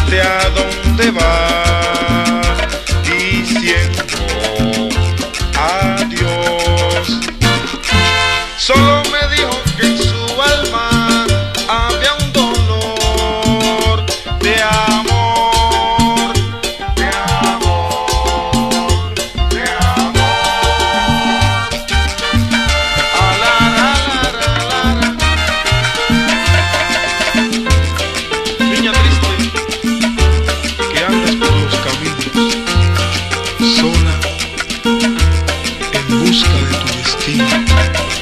triste a dónde va, diciendo adiós. Solo me dijo que en su alma había un dolor de amor, de amor, de amor. Alara. Niña triste, que andas por los caminos, sola, en busca de tu destino.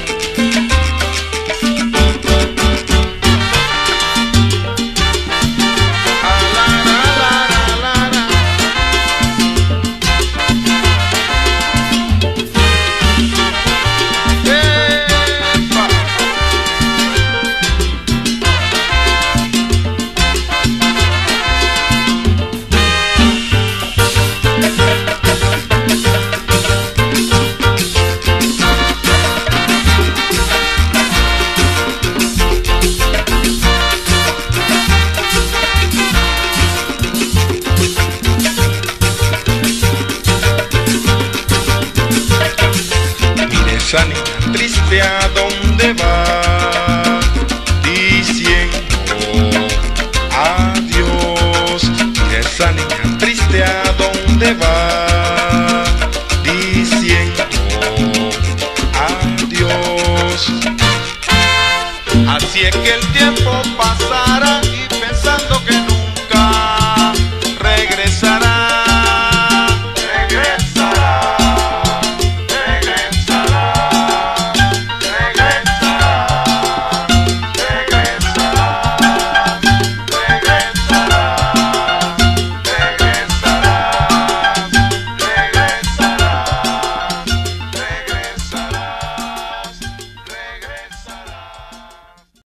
Esa niña triste a dónde va, diciendo adiós. Mira esa niña triste a dónde va,